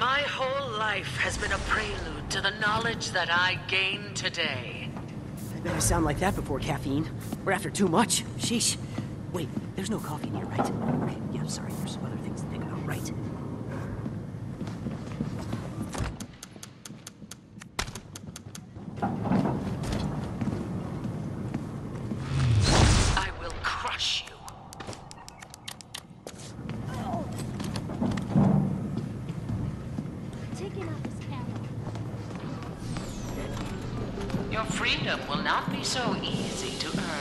My whole life has been a prelude to the knowledge that I gained today. I'd never sound like that before, Caffeine. We're after too much. Sheesh. Wait, there's no coffee in here, right? Okay, yeah, sorry, there's some other things to think about, right? I will crush you. Taking out this camera. Your freedom will not be so easy to earn.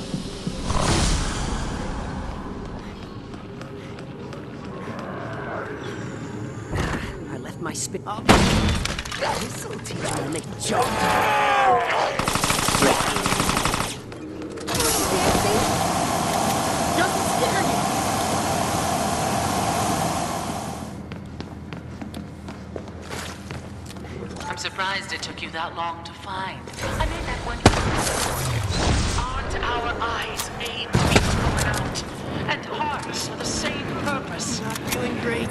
I left my spit up. This'll teach me to make a joke. Doesn't scare you. I'm surprised it took you that long to find. I mean that when aren't our eyes made to be thrown out? And hearts for the same purpose. Not feeling great.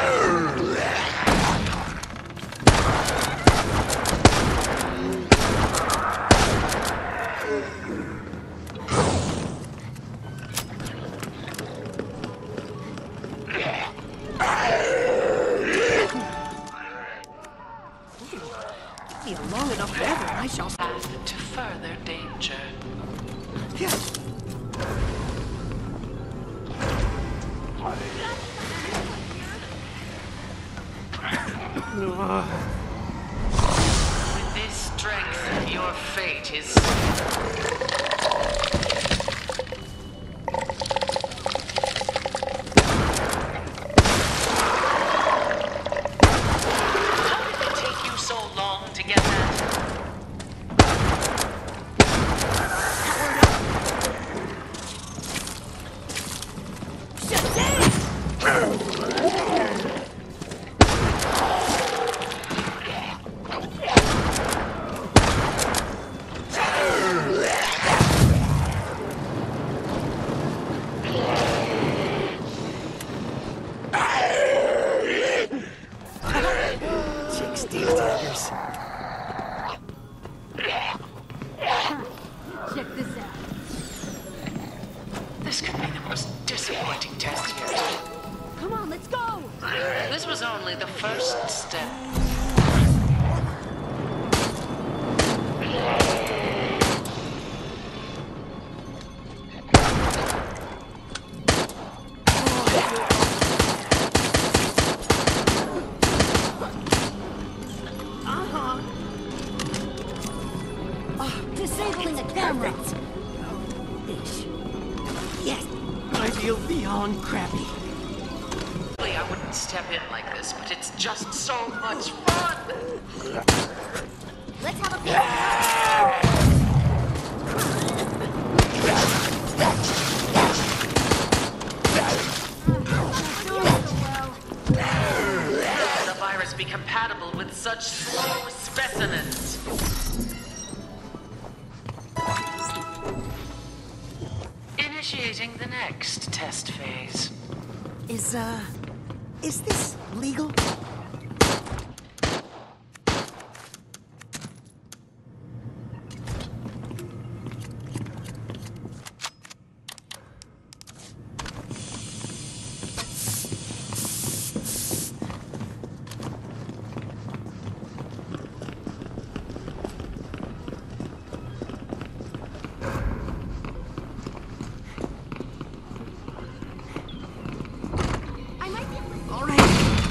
Give me a long enough forever, I shall... Path to further danger. Yeah. With this strength, your fate is... How did it take you so long to get that? Chick steel daggers. Check this out. This could be the most disappointing test yet. Come on, let's go! This was only the first step. Disabling the camera! Ish. Yes. I feel beyond crappy. Really, I wouldn't step in like this, but it's just so much fun! Let's have a peek! How can the virus be compatible with such slow specimens? Initiating the next test phase. Is this legal? All right.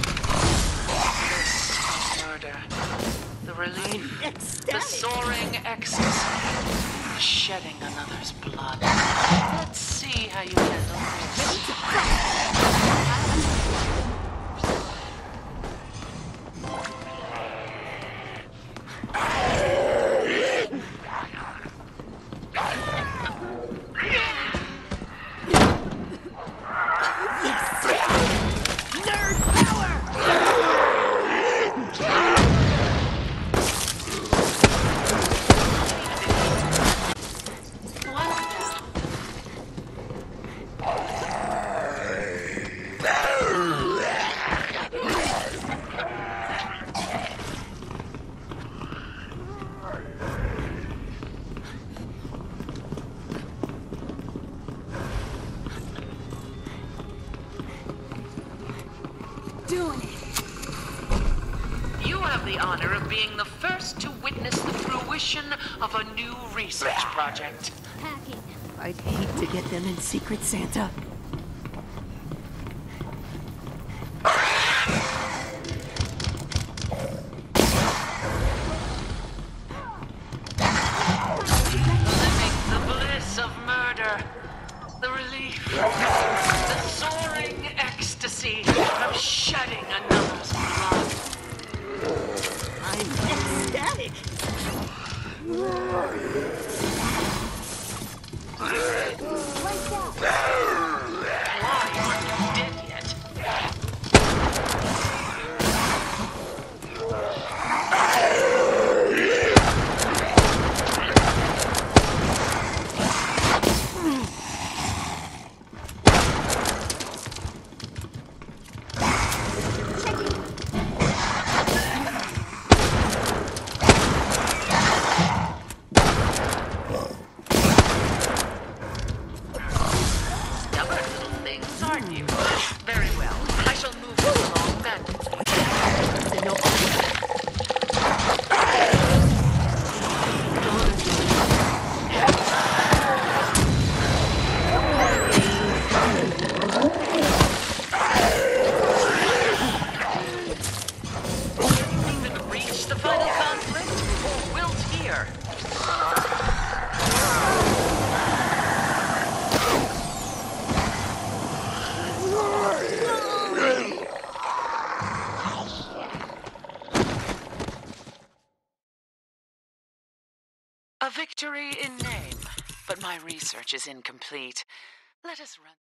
This is murder. The relief, the Ecstatic. soaring ecstasy, the shedding another's blood. Let's see how you handle this. Nerd power! doing it. You have the honor of being the first to witness the fruition of a new research project. Packing. I'd hate to get them in secret, Santa. Living the bliss of murder. The relief. The soaring ecstasy of shedding another's blood. I'm ecstatic. Lights out. Why aren't you dead yet? Stubborn little things, aren't you? Very well. I shall move you along then. Even reach the final conflict? Or wilt here? A victory in name, but my research is incomplete. Let us run.